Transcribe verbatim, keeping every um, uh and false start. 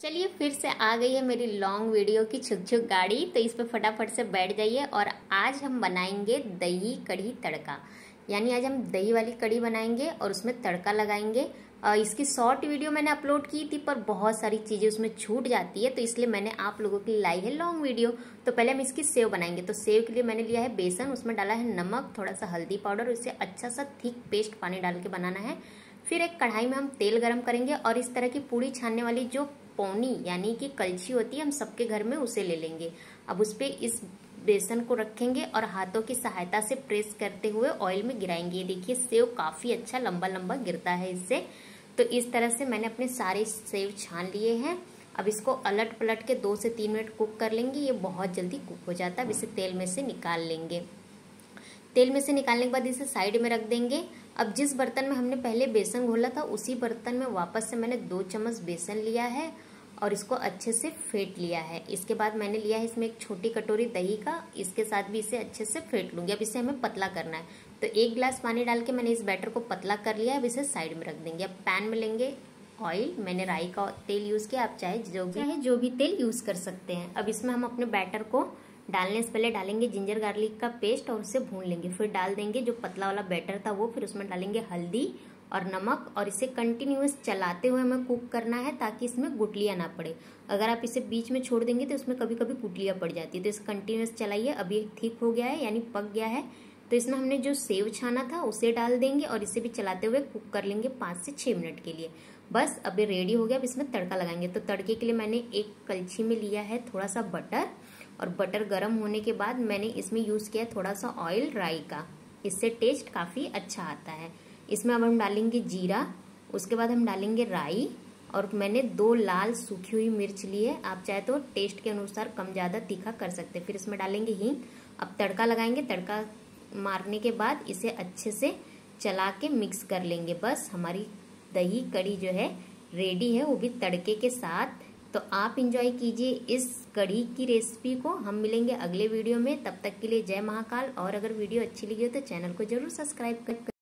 चलिए फिर से आ गई है मेरी लॉन्ग वीडियो की छुक छुक गाड़ी। तो इस पे फटाफट से बैठ जाइए और आज हम बनाएंगे दही कढ़ी तड़का। यानी आज हम दही वाली कढ़ी बनाएंगे और उसमें तड़का लगाएंगे। इसकी शॉर्ट वीडियो मैंने अपलोड की थी पर बहुत सारी चीज़ें उसमें छूट जाती है, तो इसलिए मैंने आप लोगों के लिए लाई है लॉन्ग वीडियो। तो पहले हम इसकी सेव बनाएंगे। तो सेव के लिए मैंने लिया है बेसन, उसमें डाला है नमक, थोड़ा सा हल्दी पाउडर, उससे अच्छा सा थिक पेस्ट पानी डाल के बनाना है। फिर एक कढ़ाई में हम तेल गरम करेंगे और इस तरह की पूड़ी छानने वाली जो पौनी यानी कि कलछी होती है, हम सबके घर में उसे ले लेंगे। अब उस पर इस बेसन को रखेंगे और हाथों की सहायता से प्रेस करते हुए ऑयल में गिराएंगे। ये देखिए सेव काफी अच्छा लंबा लंबा गिरता है इससे। तो इस तरह से मैंने अपने सारे सेव छान लिए हैं। अब इसको अलट पलट के दो से तीन मिनट कुक कर लेंगे। ये बहुत जल्दी कुक हो जाता है। अब इसे तेल में से निकाल लेंगे। तेल में से निकालने के बाद इसे साइड में रख देंगे। अब जिस बर्तन में हमने पहले बेसन घोला था उसी बर्तन में वापस से मैंने दो चम्मच बेसन लिया है और इसको अच्छे से फेंट लिया है। इसके बाद मैंने लिया है इसमें एक छोटी कटोरी दही का, इसके साथ भी इसे अच्छे से फेंट लूंगी। अब इसे हमें पतला करना है, तो एक गिलास पानी डाल के मैंने इस बैटर को पतला कर लिया है। अब इसे साइड में रख देंगे। अब पैन में लेंगे ऑयल, मैंने राई का तेल यूज किया, आप चाहे जो भी चाहे जो भी तेल यूज कर सकते हैं। अब इसमें हम अपने बैटर को डालने से पहले डालेंगे जिंजर गार्लिक का पेस्ट और उसे भून लेंगे। फिर डाल देंगे जो पतला वाला बैटर था वो, फिर उसमें डालेंगे हल्दी और नमक और इसे कंटिन्यूअस चलाते हुए हमें कुक करना है ताकि इसमें गुठलियां ना पड़े। अगर आप इसे बीच में छोड़ देंगे तो इसमें कभी कभी गुठलियां पड़ जाती है। तो इसे कंटिन्यूअस चलाइए। अभी ठीक हो गया है यानी पक गया है। तो इसमें हमने जो सेव छाना था उसे डाल देंगे और इसे भी चलाते हुए कुक कर लेंगे पाँच से छः मिनट के लिए। बस अभी रेडी हो गया। अब इसमें तड़का लगाएंगे। तो तड़के के लिए मैंने एक कलछी में लिया है थोड़ा सा बटर और बटर गर्म होने के बाद मैंने इसमें यूज किया थोड़ा सा ऑयल राई का। इससे टेस्ट काफी अच्छा आता है। इसमें अब हम डालेंगे जीरा, उसके बाद हम डालेंगे राई और मैंने दो लाल सूखी हुई मिर्च ली है। आप चाहे तो टेस्ट के अनुसार कम ज्यादा तीखा कर सकते हैं। फिर इसमें डालेंगे हींग। अब तड़का लगाएंगे। तड़का मारने के बाद इसे अच्छे से चला के मिक्स कर लेंगे। बस हमारी दही कढ़ी जो है रेडी है, वो भी तड़के के साथ। तो आप इंजॉय कीजिए इस कढ़ी की रेसिपी को। हम मिलेंगे अगले वीडियो में, तब तक के लिए जय महाकाल। और अगर वीडियो अच्छी लगी हो तो चैनल को जरूर सब्सक्राइब कर